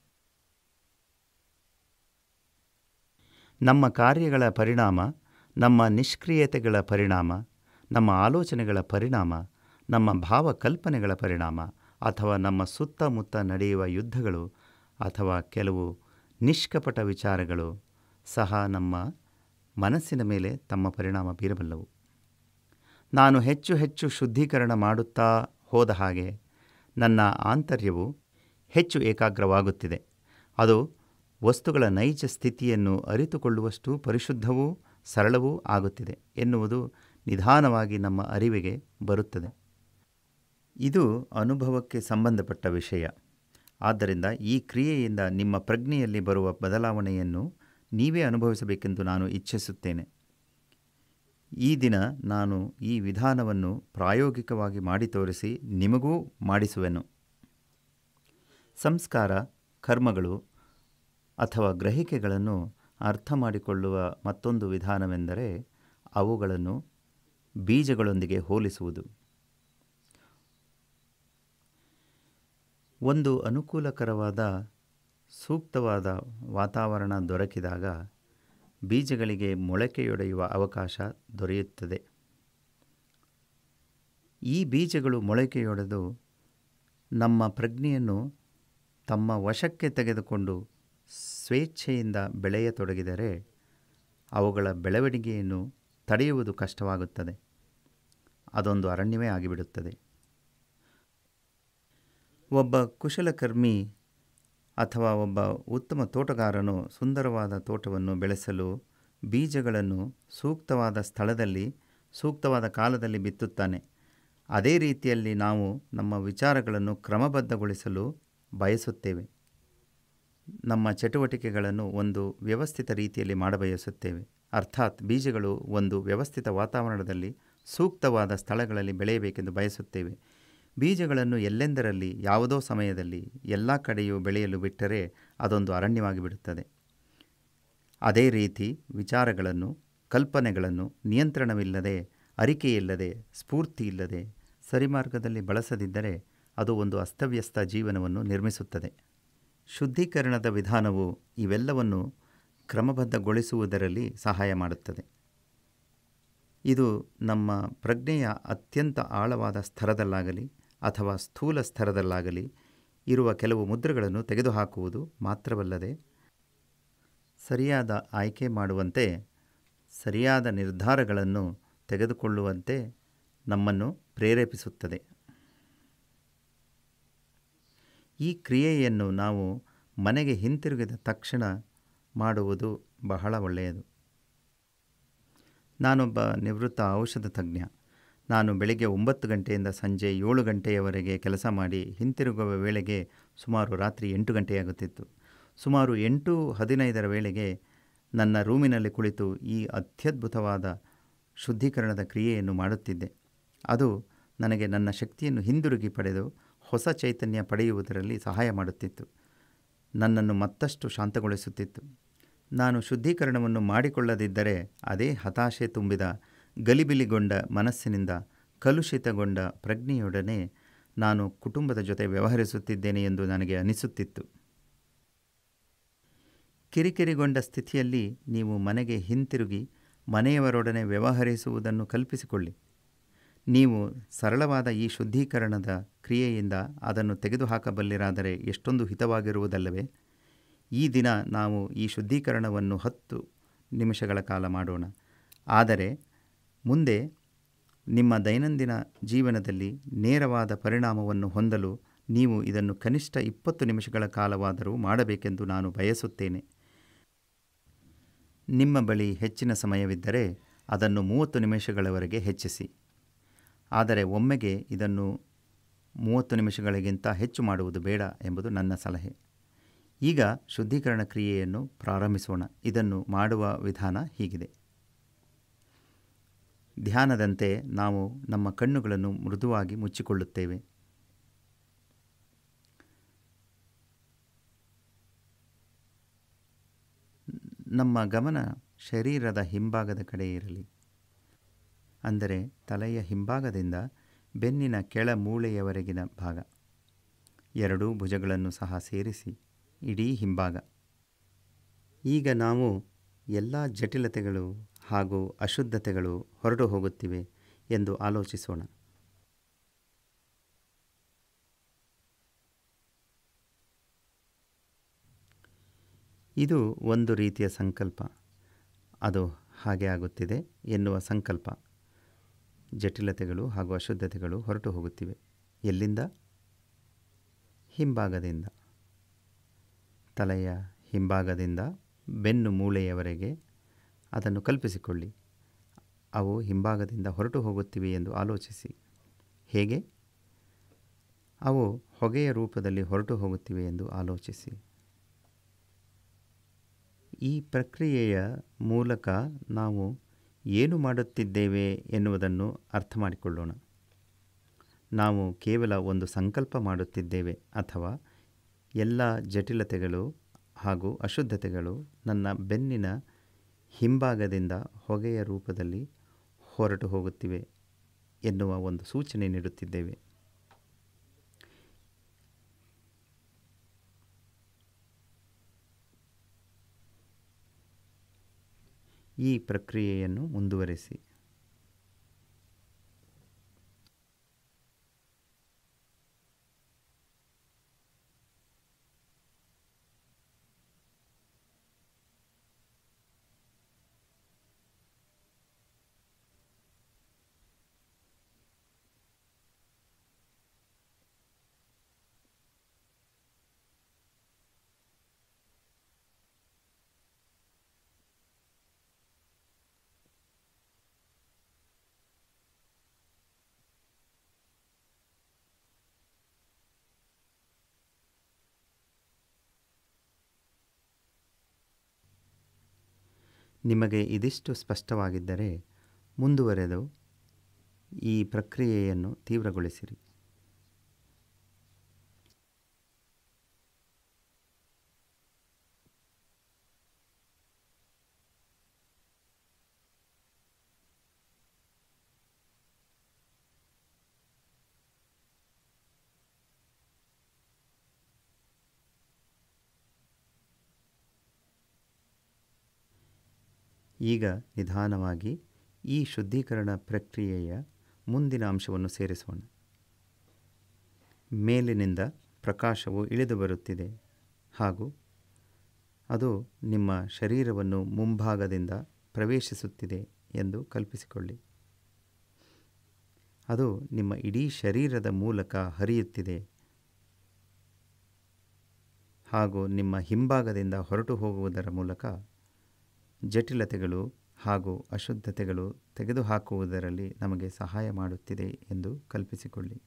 ನಮ್ಮ ಕಾರ್ಯಗಳ ಪರಿಣಾಮ, ನಮ್ಮ ನಿಷ್ಕ್ರಿಯತೆಗಳ ಪರಿಣಾಮ, ನಮ್ಮ ಆಲೋಚನೆಗಳ ಪರಿಣಾಮ, ನಮ್ಮ ಭಾವಕಲ್ಪನೆಗಳ ಪರಿಣಾಮ ಅಥವಾ ನಮ್ಮ ಸುತ್ತಮುತ್ತ ನಡೆಯುವ ಯುದ್ಧಗಳು ಅಥವಾ ಕೆಲವು ನಿಷ್ಕಪಟ ವಿಚಾರಗಳು ಸಹ ನಮ್ಮ ಮನಸ್ಸಿನ ಮೇಲೆ ತಮ್ಮ ಪರಿಣಾಮ ಬೀರಬಲ್ಲವು. ನಾನು ಹೆಚ್ಚು ಹೆಚ್ಚು ಶುದ್ಧೀಕರಣ ಮಾಡುತ್ತಾ ಹೋದ ಹಾಗೆ ನನ್ನ ಆಂತರ್ಯವು ಹೆಚ್ಚು ಏಕಾಗ್ರವಾಗುತ್ತಿದೆ. ಅದು ವಸ್ತುಗಳ ನೈಜ ಸ್ಥಿತಿಯನ್ನು ಅರಿತುಕೊಳ್ಳುವಷ್ಟು ಪರಿಶುದ್ಧವೂ ಸರಳವೂ ಆಗುತ್ತಿದೆ ಎನ್ನುವುದು ನಿಧಾನವಾಗಿ ನಮ್ಮ ಅರಿವಿಗೆ ಬರುತ್ತದೆ. ಇದು ಅನುಭವಕ್ಕೆ ಸಂಬಂಧಪಟ್ಟ ವಿಷಯ. ಆದ್ದರಿಂದ ಈ ಕ್ರಿಯೆಯಿಂದ ನಿಮ್ಮ ಪ್ರಜ್ಞೆಯಲ್ಲಿ ಬರುವ ಬದಲಾವಣೆಯನ್ನು ನೀವೇ ಅನುಭವಿಸಬೇಕೆಂದು ನಾನು ಇಚ್ಛಿಸುತ್ತೇನೆ. ಈ ದಿನ ನಾನು ಈ ವಿಧಾನವನ್ನು ಪ್ರಾಯೋಗಿಕವಾಗಿ ಮಾಡಿ ತೋರಿಸಿ ನಿಮಗೂ ಮಾಡಿಸುವೆನು. ಸಂಸ್ಕಾರ, ಕರ್ಮಗಳು ಅಥವಾ ಗ್ರಹಿಕೆಗಳನ್ನು ಅರ್ಥ ಮಾಡಿಕೊಳ್ಳುವ ಮತ್ತೊಂದು ವಿಧಾನವೆಂದರೆ ಅವುಗಳನ್ನು ಬೀಜಗಳೊಂದಿಗೆ ಹೋಲಿಸುವುದು. ಒಂದು ಅನುಕೂಲಕರವಾದ ಸೂಕ್ತವಾದ ವಾತಾವರಣ ದೊರಕಿದಾಗ ಬೀಜಗಳಿಗೆ ಮೊಳಕೆಯೊಡೆಯುವ ಅವಕಾಶ ದೊರೆಯುತ್ತದೆ. ಈ ಬೀಜಗಳು ಮೊಳಕೆಯೊಡೆದು ನಮ್ಮ ಪ್ರಜ್ಞೆಯನ್ನು ತಮ್ಮ ವಶಕ್ಕೆ ತೆಗೆದುಕೊಂಡು ಸ್ವೇಚ್ಛೆಯಿಂದ ಬೆಳೆಯತೊಡಗಿದರೆ ಅವುಗಳ ಬೆಳವಣಿಗೆಯನ್ನು ತಡೆಯುವುದು ಕಷ್ಟವಾಗುತ್ತದೆ. ಅದೊಂದು ಅರಣ್ಯವೇ ಆಗಿಬಿಡುತ್ತದೆ. ಒಬ್ಬ ಕುಶಲಕರ್ಮಿ ಅಥವಾ ಒಬ್ಬ ಉತ್ತಮ ತೋಟಗಾರನು ಸುಂದರವಾದ ತೋಟವನ್ನು ಬೆಳೆಸಲು ಬೀಜಗಳನ್ನು ಸೂಕ್ತವಾದ ಸ್ಥಳದಲ್ಲಿ ಸೂಕ್ತವಾದ ಕಾಲದಲ್ಲಿ ಬಿತ್ತುತ್ತಾನೆ. ಅದೇ ರೀತಿಯಲ್ಲಿ ನಾವು ನಮ್ಮ ವಿಚಾರಗಳನ್ನು ಕ್ರಮಬದ್ಧಗೊಳಿಸಲು ಬಯಸುತ್ತೇವೆ. ನಮ್ಮ ಚಟುವಟಿಕೆಗಳನ್ನು ಒಂದು ವ್ಯವಸ್ಥಿತ ರೀತಿಯಲ್ಲಿ ಮಾಡಬಯಸುತ್ತೇವೆ. ಅರ್ಥಾತ್ ಬೀಜಗಳು ಒಂದು ವ್ಯವಸ್ಥಿತ ವಾತಾವರಣದಲ್ಲಿ ಸೂಕ್ತವಾದ ಸ್ಥಳಗಳಲ್ಲಿ ಬೆಳೆಯಬೇಕೆಂದು ಬಯಸುತ್ತೇವೆ. ಬೀಜಗಳನ್ನು ಎಲ್ಲೆಂದರಲ್ಲಿ ಯಾವುದೋ ಸಮಯದಲ್ಲಿ ಎಲ್ಲ ಕಡೆಯೂ ಬೆಳೆಯಲು ಬಿಟ್ಟರೆ ಅದೊಂದು ಅರಣ್ಯವಾಗಿ ಬಿಡುತ್ತದೆ. ಅದೇ ರೀತಿ ವಿಚಾರಗಳನ್ನು, ಕಲ್ಪನೆಗಳನ್ನು ನಿಯಂತ್ರಣವಿಲ್ಲದೆ, ಅರಿಕೆಯಿಲ್ಲದೆ, ಸ್ಫೂರ್ತಿಯಿಲ್ಲದೆ ಸರಿಮಾರ್ಗದಲ್ಲಿ ಬಳಸದಿದ್ದರೆ ಅದು ಒಂದು ಅಸ್ತವ್ಯಸ್ತ ಜೀವನವನ್ನು ನಿರ್ಮಿಸುತ್ತದೆ. ಶುದ್ಧೀಕರಣದ ವಿಧಾನವು ಇವೆಲ್ಲವನ್ನು ಕ್ರಮಬದ್ಧಗೊಳಿಸುವುದರಲ್ಲಿ ಸಹಾಯ ಮಾಡುತ್ತದೆ. ಇದು ನಮ್ಮ ಪ್ರಜ್ಞೆಯ ಅತ್ಯಂತ ಆಳವಾದ ಸ್ತರದಲ್ಲಾಗಲಿ ಅಥವಾ ಸ್ಥೂಲ ಸ್ತರದಲ್ಲಾಗಲಿ ಇರುವ ಕೆಲವು ಮುದ್ರೆಗಳನ್ನು ತೆಗೆದುಹಾಕುವುದು ಮಾತ್ರವಲ್ಲದೆ ಸರಿಯಾದ ಆಯ್ಕೆ ಮಾಡುವಂತೆ, ಸರಿಯಾದ ನಿರ್ಧಾರಗಳನ್ನು ತೆಗೆದುಕೊಳ್ಳುವಂತೆ ನಮ್ಮನ್ನು ಪ್ರೇರೇಪಿಸುತ್ತದೆ. ಈ ಕ್ರಿಯೆಯನ್ನು ನಾವು ಮನೆಗೆ ಹಿಂತಿರುಗಿದ ತಕ್ಷಣ ಮಾಡುವುದು ಬಹಳ ಒಳ್ಳೆಯದು. ನಾನೊಬ್ಬ ನಿವೃತ್ತ ಔಷಧ ತಜ್ಞ. ನಾನು ಬೆಳಗ್ಗೆ 9 ಗಂಟೆಯಿಂದ ಸಂಜೆ 7 ಗಂಟೆಯವರೆಗೆ ಕೆಲಸ ಮಾಡಿ ಹಿಂತಿರುಗುವ ವೇಳೆಗೆ ಸುಮಾರು ರಾತ್ರಿ 8 ಗಂಟೆಯಾಗುತ್ತಿತ್ತು. ಸುಮಾರು 8:15 ವೇಳೆಗೆ ನನ್ನ ರೂಮಿನಲ್ಲಿ ಕುಳಿತು ಈ ಅತ್ಯದ್ಭುತವಾದ ಶುದ್ಧೀಕರಣದ ಕ್ರಿಯೆಯನ್ನು ಮಾಡುತ್ತಿದ್ದೆ. ಅದು ನನಗೆ ನನ್ನ ಶಕ್ತಿಯನ್ನು ಹಿಂದಿರುಗಿ ಪಡೆದು ಹೊಸ ಚೈತನ್ಯ ಪಡೆಯುವುದರಲ್ಲಿ ಸಹಾಯ ಮಾಡುತ್ತಿತ್ತು. ನನ್ನನ್ನು ಮತ್ತಷ್ಟು ಶಾಂತಗೊಳಿಸುತ್ತಿತ್ತು. ನಾನು ಶುದ್ಧೀಕರಣವನ್ನು ಮಾಡಿಕೊಳ್ಳದಿದ್ದರೆ ಅದೇ ಹತಾಶೆ ತುಂಬಿದ, ಗಲಿಬಿಲಿಗೊಂಡ ಮನಸ್ಸಿನಿಂದ ಕಲುಷಿತಗೊಂಡ ಪ್ರಜ್ಞೆಯೊಡನೆ ನಾನು ಕುಟುಂಬದ ಜೊತೆ ವ್ಯವಹರಿಸುತ್ತಿದ್ದೇನೆ ಎಂದು ನನಗೆ ಅನಿಸುತ್ತಿತ್ತು. ಕಿರಿಕಿರಿಗೊಂಡ ಸ್ಥಿತಿಯಲ್ಲಿ ನೀವು ಮನೆಗೆ ಹಿಂತಿರುಗಿ ಮನೆಯವರೊಡನೆ ವ್ಯವಹರಿಸುವುದನ್ನು ಕಲ್ಪಿಸಿಕೊಳ್ಳಿ. ನೀವು ಸರಳವಾದ ಈ ಶುದ್ಧೀಕರಣದ ಕ್ರಿಯೆಯಿಂದ ಅದನ್ನು ತೆಗೆದುಹಾಕಬಲ್ಲಿರಾದರೆ ಎಷ್ಟೊಂದು ಹಿತವಾಗಿರುವುದಲ್ಲವೇ? ಈ ದಿನ ನಾವು ಈ ಶುದ್ಧೀಕರಣವನ್ನು 10 ನಿಮಿಷಗಳ ಕಾಲ ಮಾಡೋಣ. ಆದರೆ ಮುಂದೆ ನಿಮ್ಮ ದೈನಂದಿನ ಜೀವನದಲ್ಲಿ ನೇರವಾದ ಪರಿಣಾಮವನ್ನು ಹೊಂದಲು ನೀವು ಇದನ್ನು ಕನಿಷ್ಠ 20 ನಿಮಿಷಗಳ ಕಾಲವಾದರೂ ಮಾಡಬೇಕೆಂದು ನಾನು ಬಯಸುತ್ತೇನೆ. ನಿಮ್ಮ ಬಳಿ ಹೆಚ್ಚಿನ ಸಮಯವಿದ್ದರೆ ಅದನ್ನು 30 ನಿಮಿಷಗಳವರೆಗೆ ಹೆಚ್ಚಿಸಿ. ಆದರೆ ಒಮ್ಮೆಗೆ ಇದನ್ನು 30 ನಿಮಿಷಗಳಿಗಿಂತ ಹೆಚ್ಚು ಮಾಡುವುದು ಬೇಡ ಎಂಬುದು ನನ್ನ ಸಲಹೆ. ಈಗ ಶುದ್ಧೀಕರಣ ಕ್ರಿಯೆಯನ್ನು ಪ್ರಾರಂಭಿಸೋಣ. ಇದನ್ನು ಮಾಡುವ ವಿಧಾನ ಹೀಗಿದೆ. ಧ್ಯಾನದಂತೆ ನಾವು ನಮ್ಮ ಕಣ್ಣುಗಳನ್ನು ಮೃದುವಾಗಿ ಮುಚ್ಚಿಕೊಳ್ಳುತ್ತೇವೆ. ನಮ್ಮ ಗಮನ ಶರೀರದ ಹಿಂಭಾಗದ ಕಡೆ ಇರಲಿ. ಅಂದರೆ ತಲೆಯ ಹಿಂಭಾಗದಿಂದ ಬೆನ್ನಿನ ಕೆಳ ಮೂಳೆಯವರೆಗಿನ ಭಾಗ, ಎರಡೂ ಭುಜಗಳನ್ನು ಸಹ ಸೇರಿಸಿ ಇಡೀ ಹಿಂಭಾಗ. ಈಗ ನಾವು ಎಲ್ಲ ಜಟಿಲತೆಗಳು ಹಾಗೂ ಅಶುದ್ಧತೆಗಳು ಹೊರಟು ಹೋಗುತ್ತಿವೆ ಎಂದು ಆಲೋಚಿಸೋಣ. ಇದು ಒಂದು ರೀತಿಯ ಸಂಕಲ್ಪ. ಅದು ಹಾಗೆ ಆಗುತ್ತಿದೆ ಎನ್ನುವ ಸಂಕಲ್ಪ. ಜಟಿಲತೆಗಳು ಹಾಗೂ ಅಶುದ್ಧತೆಗಳು ಹೊರಟು ಹೋಗುತ್ತಿವೆ. ಎಲ್ಲಿಂದ? ಹಿಂಭಾಗದಿಂದ. ತಲೆಯ ಹಿಂಭಾಗದಿಂದ ಬೆನ್ನು ಮೂಳೆಯವರೆಗೆ ಅದನ್ನು ಕಲ್ಪಿಸಿಕೊಳ್ಳಿ. ಅವು ಹಿಂಭಾಗದಿಂದ ಹೊರಟು ಹೋಗುತ್ತಿವೆ ಎಂದು ಆಲೋಚಿಸಿ. ಹೇಗೆ? ಅವು ಹೊಗೆಯ ರೂಪದಲ್ಲಿ ಹೊರಟು ಹೋಗುತ್ತಿವೆ ಎಂದು ಆಲೋಚಿಸಿ. ಈ ಪ್ರಕ್ರಿಯೆಯ ಮೂಲಕ ನಾವು ಏನು ಮಾಡುತ್ತಿದ್ದೇವೆ ಎನ್ನುವುದನ್ನು ಅರ್ಥ ಮಾಡಿಕೊಳ್ಳೋಣ. ನಾವು ಕೇವಲ ಒಂದು ಸಂಕಲ್ಪ ಮಾಡುತ್ತಿದ್ದೇವೆ, ಅಥವಾ ಎಲ್ಲ ಜಟಿಲತೆಗಳು ಹಾಗೂ ಅಶುದ್ಧತೆಗಳು ನನ್ನ ಬೆನ್ನಿನ ಹಿಂಭಾಗದಿಂದ ಹೊಗೆಯ ರೂಪದಲ್ಲಿ ಹೊರಟು ಹೋಗುತ್ತಿವೆ ಎನ್ನುವ ಒಂದು ಸೂಚನೆ ನೀಡುತ್ತಿದ್ದೇವೆ. ಈ ಪ್ರಕ್ರಿಯೆಯನ್ನು ಮುಂದುವರಿಸಿ. ನಿಮಗೆ ಇದಿಷ್ಟು ಸ್ಪಷ್ಟವಾಗಿದ್ದರೆ ಮುಂದುವರೆದು ಈ ಪ್ರಕ್ರಿಯೆಯನ್ನು ತೀವ್ರಗೊಳಿಸಿರಿ. ಈಗ ನಿಧಾನವಾಗಿ ಈ ಶುದ್ಧೀಕರಣ ಪ್ರಕ್ರಿಯೆಯ ಮುಂದಿನ ಅಂಶವನ್ನು ಸೇರಿಸೋಣ. ಮೇಲಿನಿಂದ ಪ್ರಕಾಶವು ಇಳಿದು ಬರುತ್ತಿದೆ ಹಾಗೂ ಅದು ನಿಮ್ಮ ಶರೀರವನ್ನು ಮುಂಭಾಗದಿಂದ ಪ್ರವೇಶಿಸುತ್ತಿದೆ ಎಂದು ಕಲ್ಪಿಸಿಕೊಳ್ಳಿ. ಅದು ನಿಮ್ಮ ಇಡೀ ಶರೀರದ ಮೂಲಕ ಹರಿಯುತ್ತಿದೆ ಹಾಗೂ ನಿಮ್ಮ ಹಿಂಭಾಗದಿಂದ ಹೊರಟು ಹೋಗುವುದರ ಮೂಲಕ ಜಟಿಲತೆಗಳು ಹಾಗೂ ಅಶುದ್ಧತೆಗಳು ತೆಗೆದುಹಾಕುವುದರಲ್ಲಿ ನಮಗೆ ಸಹಾಯ ಮಾಡುತ್ತಿದೆ ಎಂದು ಕಲ್ಪಿಸಿಕೊಳ್ಳಿ.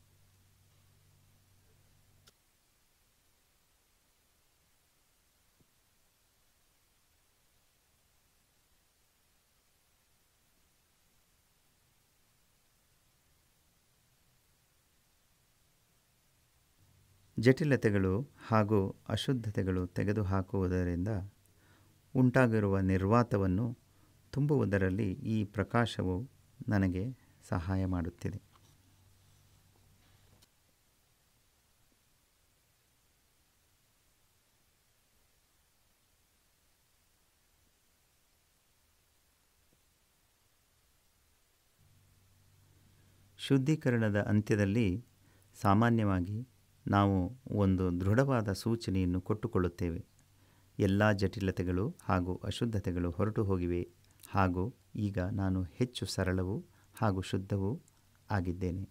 ಜಟಿಲತೆಗಳು ಹಾಗೂ ಅಶುದ್ಧತೆಗಳು ತೆಗೆದುಹಾಕುವುದರಿಂದ ಉಂಟಾಗಿರುವ ನಿರ್ವಾತವನ್ನು ತುಂಬುವುದರಲ್ಲಿ ಈ ಪ್ರಕಾಶವು ನನಗೆ ಸಹಾಯ ಮಾಡುತ್ತಿದೆ. ಶುದ್ಧೀಕರಣದ ಅಂತ್ಯದಲ್ಲಿ ಸಾಮಾನ್ಯವಾಗಿ ನಾವು ಒಂದು ದೃಢವಾದ ಸೂಚನೆಯನ್ನು ಕೊಟ್ಟುಕೊಳ್ಳುತ್ತೇವೆ. ಎಲ್ಲ ಜಟಿಲತೆಗಳು ಹಾಗೂ ಅಶುದ್ಧತೆಗಳು ಹೊರಟು ಹೋಗಿವೆ ಹಾಗೂ ಈಗ ನಾನು ಹೆಚ್ಚು ಸರಳವೂ ಹಾಗೂ ಶುದ್ಧವೂ ಆಗಿದ್ದೇನೆ.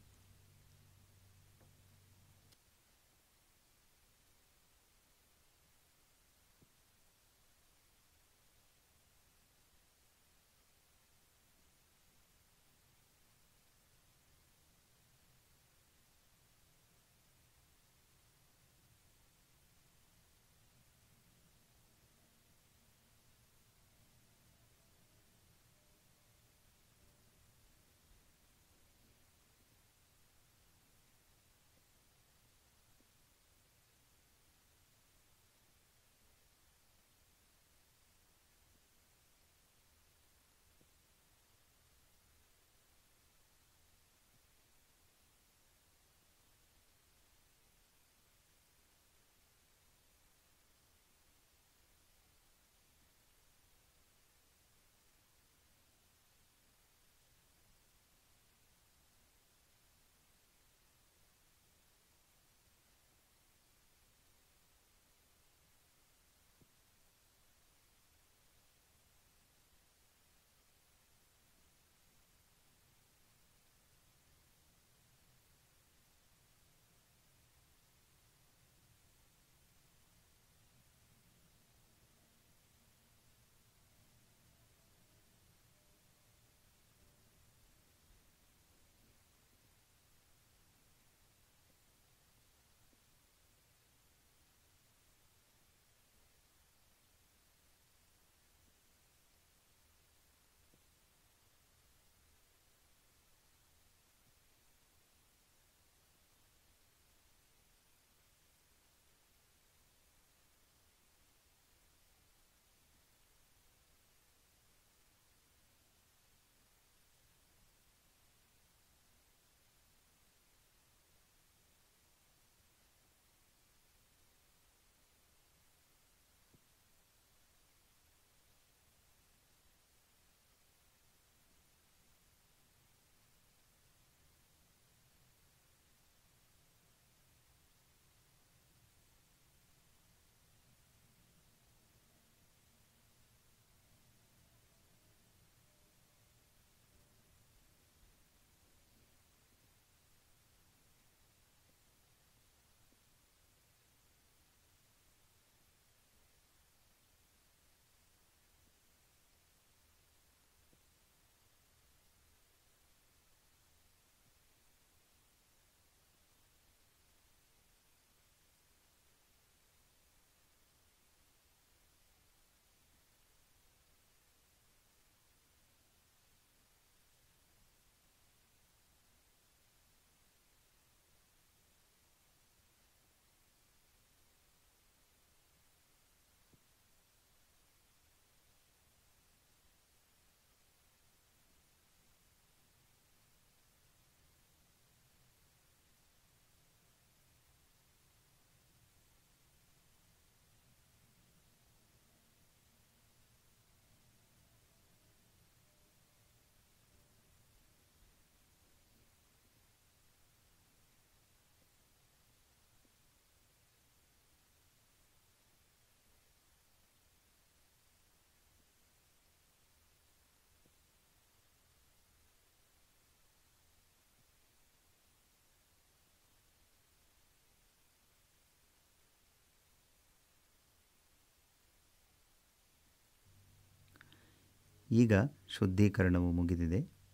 ಈಗ ಶುದ್ಧೀಕರಣವು ಮುಗಿದಿದೆ.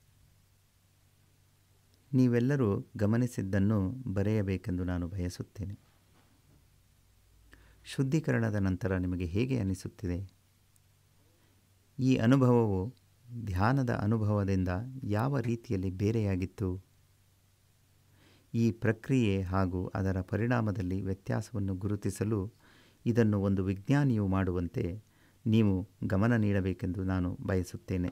ನೀವೆಲ್ಲರೂ ಗಮನಿಸಿದ್ದನ್ನು ಬರೆಯಬೇಕೆಂದು ನಾನು ಬಯಸುತ್ತೇನೆ. ಶುದ್ಧೀಕರಣದ ನಂತರ ನಿಮಗೆ ಹೇಗೆ ಅನಿಸುತ್ತಿದೆ? ಈ ಅನುಭವವು ಧ್ಯಾನದ ಅನುಭವದಿಂದ ಯಾವ ರೀತಿಯಲ್ಲಿ ಬೇರೆಯಾಗಿತ್ತು? ಈ ಪ್ರಕ್ರಿಯೆ ಹಾಗೂ ಅದರ ಪರಿಣಾಮದಲ್ಲಿ ವ್ಯತ್ಯಾಸವನ್ನು ಗುರುತಿಸಲು ಇದನ್ನು ಒಂದು ವಿಜ್ಞಾನಿಯು ಮಾಡುವಂತೆ ನೀವು ಗಮನ ನೀಡಬೇಕೆಂದು ನಾನು ಬಯಸುತ್ತೇನೆ.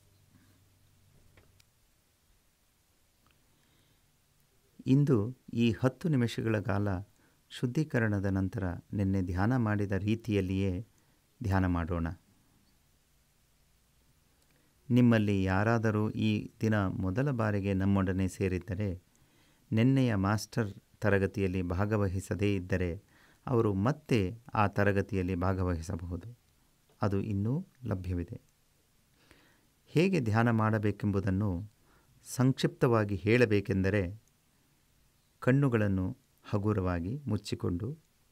ಇಂದು ಈ 10 ನಿಮಿಷಗಳ ಕಾಲ ಶುದ್ಧೀಕರಣದ ನಂತರ ನಿನ್ನೆ ಧ್ಯಾನ ಮಾಡಿದ ರೀತಿಯಲ್ಲಿಯೇ ಧ್ಯಾನ ಮಾಡೋಣ. ನಿಮ್ಮಲ್ಲಿ ಯಾರಾದರೂ ಈ ದಿನ ಮೊದಲ ಬಾರಿಗೆ ನಮ್ಮೊಡನೆ ಸೇರಿದ್ದರೆ, ನಿನ್ನೆಯ ಮಾಸ್ಟರ್ ತರಗತಿಯಲ್ಲಿ ಭಾಗವಹಿಸದೇ ಇದ್ದರೆ ಅವರು ಮತ್ತೆ ಆ ತರಗತಿಯಲ್ಲಿ ಭಾಗವಹಿಸಬಹುದು. ಅದು ಇನ್ನೂ ಲಭ್ಯವಿದೆ. ಹೇಗೆ ಧ್ಯಾನ ಮಾಡಬೇಕೆಂಬುದನ್ನು ಸಂಕ್ಷಿಪ್ತವಾಗಿ ಹೇಳಬೇಕೆಂದರೆ, ಕಣ್ಣುಗಳನ್ನು ಹಗುರವಾಗಿ ಮುಚ್ಚಿಕೊಂಡು,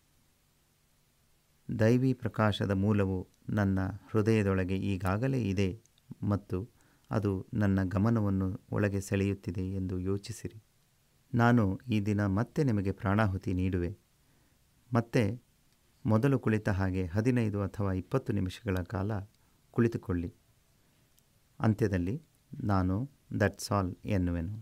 ದೈವಿ ಪ್ರಕಾಶದ ಮೂಲವು ನನ್ನ ಹೃದಯದೊಳಗೆ ಈಗಾಗಲೇ ಇದೆ ಮತ್ತು ಅದು ನನ್ನ ಗಮನವನ್ನು ಒಳಗೆ ಸೆಳೆಯುತ್ತಿದೆ ಎಂದು ಯೋಚಿಸಿರಿ. ನಾನು ಈ ದಿನ ಮತ್ತೆ ನಿಮಗೆ ಪ್ರಾಣಾಹುತಿ ನೀಡುವೆ. ಮತ್ತೆ ಮೊದಲು ಕುಳಿತ ಹಾಗೆ 15 ಅಥವಾ 20 ನಿಮಿಷಗಳ ಕಾಲ ಕುಳಿತುಕೊಳ್ಳಿ. ಅಂತ್ಯದಲ್ಲಿ ನಾನು ದಟ್ಸ್ ಆಲ್ ಎನ್ನುವೆನು.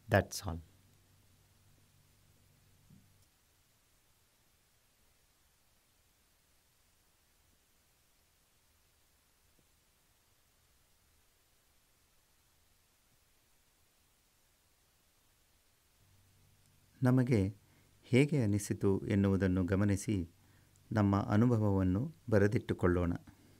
That's all. ನಮಗೆ ಹೇಗೆ ಅನಿಸಿತು ಎನ್ನುವುದನ್ನು ಗಮನಿಸಿ ನಮ್ಮ ಅನುಭವವನ್ನು ಬರೆದಿಟ್ಟುಕೊಳ್ಳೋಣ.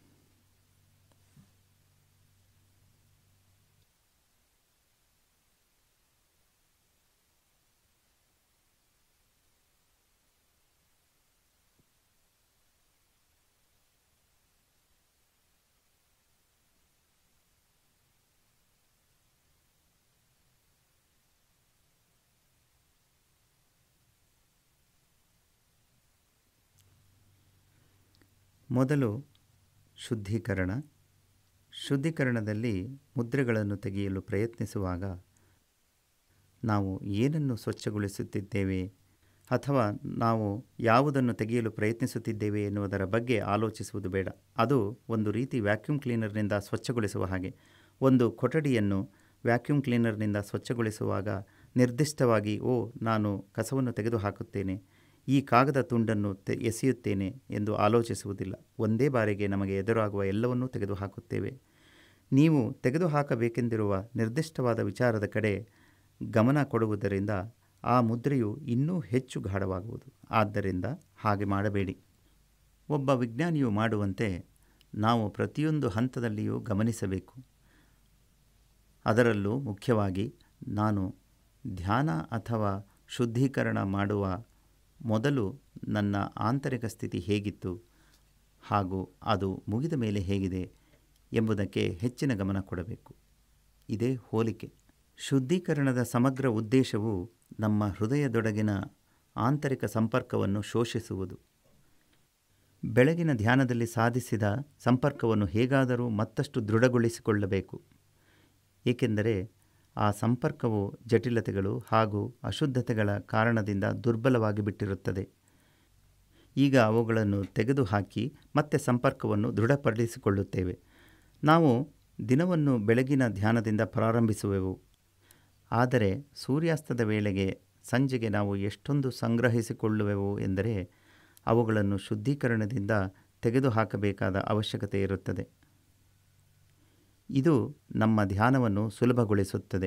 ಮೊದಲು ಶುದ್ಧೀಕರಣ. ಶುದ್ಧೀಕರಣದಲ್ಲಿ ಮುದ್ರೆಗಳನ್ನು ತೆಗೆಯಲು ಪ್ರಯತ್ನಿಸುವಾಗ ನಾವು ಏನನ್ನು ಸ್ವಚ್ಛಗೊಳಿಸುತ್ತಿದ್ದೇವೆ ಅಥವಾ ನಾವು ಯಾವುದನ್ನು ತೆಗೆಯಲು ಪ್ರಯತ್ನಿಸುತ್ತಿದ್ದೇವೆ ಎನ್ನುವುದರ ಬಗ್ಗೆ ಆಲೋಚಿಸುವುದು ಬೇಡ. ಅದು ಒಂದು ರೀತಿ ವ್ಯಾಕ್ಯೂಮ್ ಕ್ಲೀನರ್ನಿಂದ ಸ್ವಚ್ಛಗೊಳಿಸುವ ಹಾಗೆ. ಒಂದು ಕೊಠಡಿಯನ್ನು ವ್ಯಾಕ್ಯೂಮ್ ಕ್ಲೀನರ್ನಿಂದ ಸ್ವಚ್ಛಗೊಳಿಸುವಾಗ ನಿರ್ದಿಷ್ಟವಾಗಿ ನಾನು ಕಸವನ್ನು ತೆಗೆದುಹಾಕುತ್ತೇನೆ, ಈ ಕಾಗದ ತುಂಡನ್ನು ಎಸೆಯುತ್ತೇನೆ ಎಂದು ಆಲೋಚಿಸುವುದಿಲ್ಲ. ಒಂದೇ ಬಾರಿಗೆ ನಮಗೆ ಎದುರಾಗುವ ಎಲ್ಲವನ್ನೂ ತೆಗೆದುಹಾಕುತ್ತೇವೆ. ನೀವು ತೆಗೆದುಹಾಕಬೇಕೆಂದಿರುವ ನಿರ್ದಿಷ್ಟವಾದ ವಿಚಾರದ ಕಡೆ ಗಮನ ಕೊಡುವುದರಿಂದ ಆ ಮುದ್ರೆಯು ಇನ್ನೂ ಹೆಚ್ಚು ಗಾಢವಾಗುವುದು. ಆದ್ದರಿಂದ ಹಾಗೆ ಮಾಡಬೇಡಿ. ಒಬ್ಬ ವಿಜ್ಞಾನಿಯು ಮಾಡುವಂತೆ ನಾವು ಪ್ರತಿಯೊಂದು ಹಂತದಲ್ಲಿಯೂ ಗಮನಿಸಬೇಕು. ಅದರಲ್ಲೂ ಮುಖ್ಯವಾಗಿ ನಾನು ಧ್ಯಾನ ಅಥವಾ ಶುದ್ಧೀಕರಣ ಮಾಡುವ ಮೊದಲು ನನ್ನ ಆಂತರಿಕ ಸ್ಥಿತಿ ಹೇಗಿತ್ತು ಹಾಗೂ ಅದು ಮುಗಿದ ಮೇಲೆ ಹೇಗಿದೆ ಎಂಬುದಕ್ಕೆ ಹೆಚ್ಚಿನ ಗಮನ ಕೊಡಬೇಕು. ಇದೇ ಹೋಲಿಕೆ. ಶುದ್ಧೀಕರಣದ ಸಮಗ್ರ ಉದ್ದೇಶವು ನಮ್ಮ ಹೃದಯದೊಳಗಿನ ಆಂತರಿಕ ಸಂಪರ್ಕವನ್ನು ಶೋಷಿಸುವುದು. ಬೆಳಗಿನ ಧ್ಯಾನದಲ್ಲಿ ಸಾಧಿಸಿದ ಸಂಪರ್ಕವನ್ನು ಹೇಗಾದರೂ ಮತ್ತಷ್ಟು ದೃಢಗೊಳಿಸಿಕೊಳ್ಳಬೇಕು. ಏಕೆಂದರೆ ಆ ಸಂಪರ್ಕವು ಜಟಿಲತೆಗಳು ಹಾಗೂ ಅಶುದ್ಧತೆಗಳ ಕಾರಣದಿಂದ ದುರ್ಬಲವಾಗಿ ಬಿಟ್ಟಿರುತ್ತದೆ. ಈಗ ಅವುಗಳನ್ನು ತೆಗೆದುಹಾಕಿ ಮತ್ತೆ ಸಂಪರ್ಕವನ್ನು ದೃಢಪಡಿಸಿಕೊಳ್ಳುತ್ತೇವೆ. ನಾವು ದಿನವನ್ನು ಬೆಳಗಿನ ಧ್ಯಾನದಿಂದ ಪ್ರಾರಂಭಿಸುವೆವು. ಆದರೆ ಸೂರ್ಯಾಸ್ತದ ವೇಳೆಗೆ ಸಂಜೆಗೆ ನಾವು ಎಷ್ಟೊಂದು ಸಂಗ್ರಹಿಸಿಕೊಳ್ಳುವೆವು ಎಂದರೆ ಅವುಗಳನ್ನು ಶುದ್ಧೀಕರಣದಿಂದ ತೆಗೆದುಹಾಕಬೇಕಾದ ಅವಶ್ಯಕತೆ ಇರುತ್ತದೆ. ಇದು ನಮ್ಮ ಧ್ಯಾನವನ್ನು ಸುಲಭಗೊಳಿಸುತ್ತದೆ.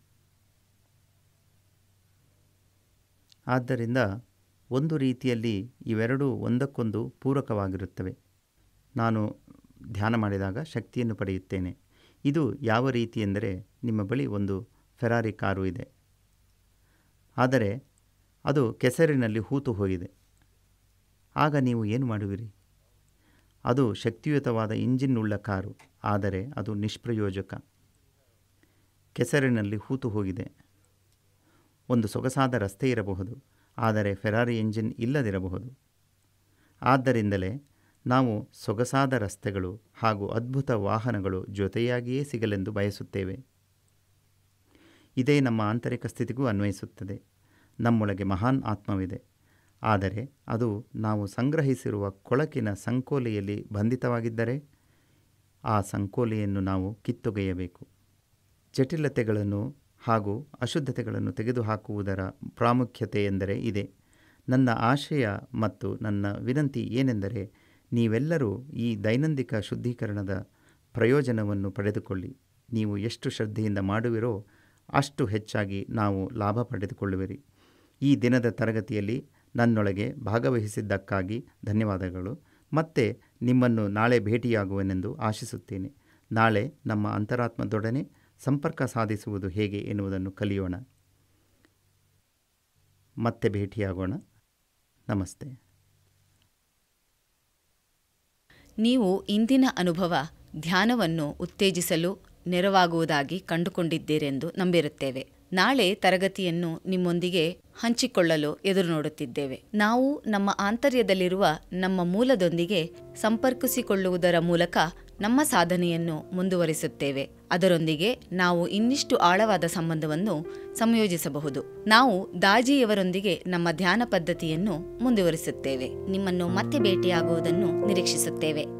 ಆದ್ದರಿಂದ ಒಂದು ರೀತಿಯಲ್ಲಿ ಇವೆರಡೂ ಒಂದಕ್ಕೊಂದು ಪೂರಕವಾಗಿರುತ್ತವೆ. ನಾನು ಧ್ಯಾನ ಮಾಡಿದಾಗ ಶಕ್ತಿಯನ್ನು ಪಡೆಯುತ್ತೇನೆ. ಇದು ಯಾವ ರೀತಿ ಎಂದರೆ, ನಿಮ್ಮ ಬಳಿ ಒಂದು ಫೆರಾರಿ ಕಾರು ಇದೆ, ಆದರೆ ಅದು ಕೆಸರಿನಲ್ಲಿ ಹೂತು ಹೋಗಿದೆ. ಆಗ ನೀವು ಏನು ಮಾಡುವಿರಿ? ಅದು ಶಕ್ತಿಯುತವಾದ ಇಂಜಿನ್ ಉಳ್ಳ ಕಾರು, ಆದರೆ ಅದು ನಿಷ್ಪ್ರಯೋಜಕ. ಕೆಸರಿನಲ್ಲಿ ಹೂತು ಹೋಗಿದೆ. ಒಂದು ಸೊಗಸಾದ ರಸ್ತೆ ಇರಬಹುದು, ಆದರೆ ಫೆರಾರಿ ಎಂಜಿನ್ ಇಲ್ಲದಿರಬಹುದು. ಆದ್ದರಿಂದಲೇ ನಾವು ಸೊಗಸಾದ ರಸ್ತೆಗಳು ಹಾಗೂ ಅದ್ಭುತ ವಾಹನಗಳು ಜೊತೆಯಾಗಿಯೇ ಸಿಗಲೆಂದು ಬಯಸುತ್ತೇವೆ. ಇದೇ ನಮ್ಮ ಆಂತರಿಕ ಸ್ಥಿತಿಗೂ ಅನ್ವಯಿಸುತ್ತದೆ. ನಮ್ಮೊಳಗೆ ಮಹಾನ್ ಆತ್ಮವಿದೆ, ಆದರೆ ಅದು ನಾವು ಸಂಗ್ರಹಿಸಿರುವ ಕೊಳಕಿನ ಸಂಕೋಲೆಯಲ್ಲಿ ಬಂಧಿತವಾಗಿದ್ದರೆ ಆ ಸಂಕೋಲೆಯನ್ನು ನಾವು ಕಿತ್ತೊಗೆಯಬೇಕು. ಜಟಿಲತೆಗಳನ್ನು ಹಾಗೂ ಅಶುದ್ಧತೆಗಳನ್ನು ತೆಗೆದುಹಾಕುವುದರ ಪ್ರಾಮುಖ್ಯತೆ ಎಂದರೆ ಇದೆ. ನನ್ನ ಆಶಯ ಮತ್ತು ನನ್ನ ವಿನಂತಿ ಏನೆಂದರೆ, ನೀವೆಲ್ಲರೂ ಈ ದೈನಂದಿನ ಶುದ್ಧೀಕರಣದ ಪ್ರಯೋಜನವನ್ನು ಪಡೆದುಕೊಳ್ಳಿ. ನೀವು ಎಷ್ಟು ಶ್ರದ್ಧೆಯಿಂದ ಮಾಡುವಿರೋ ಅಷ್ಟು ಹೆಚ್ಚಾಗಿ ನಾವು ಲಾಭ ಪಡೆದುಕೊಳ್ಳುವಿರಿ. ಈ ದಿನದ ತರಗತಿಯಲ್ಲಿ ನನ್ನೊಳಗೆ ಭಾಗವಹಿಸಿದ್ದಕ್ಕಾಗಿ ಧನ್ಯವಾದಗಳು. ಮತ್ತೆ ನಿಮ್ಮನ್ನು ನಾಳೆ ಭೇಟಿಯಾಗುವೆನೆಂದು ಆಶಿಸುತ್ತೇನೆ. ನಾಳೆ ನಮ್ಮ ಅಂತರಾತ್ಮದೊಡನೆ ಸಂಪರ್ಕ ಸಾಧಿಸುವುದು ಹೇಗೆ ಎನ್ನುವುದನ್ನು ಕಲಿಯೋಣ. ಮತ್ತೆ ಭೇಟಿಯಾಗೋಣ. ನಮಸ್ತೆ. ನೀವು ಇಂದಿನ ಅನುಭವ ಧ್ಯಾನವನ್ನು ಉತ್ತೇಜಿಸಲು ನೆರವಾಗುವುದಾಗಿ ಕಂಡುಕೊಂಡಿದ್ದೀರೆಂದು ನಂಬಿರುತ್ತೇವೆ. ನಾಳೆ ತರಗತಿಯನ್ನು ನಿಮ್ಮೊಂದಿಗೆ ಹಂಚಿಕೊಳ್ಳಲು ಎದುರು ನೋಡುತ್ತಿದ್ದೇವೆ. ನಾವು ನಮ್ಮ ಆಂತರ್ಯದಲ್ಲಿರುವ ನಮ್ಮ ಮೂಲದೊಂದಿಗೆ ಸಂಪರ್ಕಿಸಿಕೊಳ್ಳುವುದರ ಮೂಲಕ ನಮ್ಮ ಸಾಧನೆಯನ್ನು ಮುಂದುವರಿಸುತ್ತೇವೆ. ಅದರೊಂದಿಗೆ ನಾವು ಇನ್ನಿಷ್ಟು ಆಳವಾದ ಸಂಬಂಧವನ್ನು ಸಂಯೋಜಿಸಬಹುದು. ನಾವು ದಾಜಿಯವರೊಂದಿಗೆ ನಮ್ಮ ಧ್ಯಾನ ಪದ್ಧತಿಯನ್ನು ಮುಂದುವರಿಸುತ್ತೇವೆ. ನಿಮ್ಮನ್ನು ಮತ್ತೆ ಭೇಟಿಯಾಗುವುದನ್ನು ನಿರೀಕ್ಷಿಸುತ್ತೇವೆ.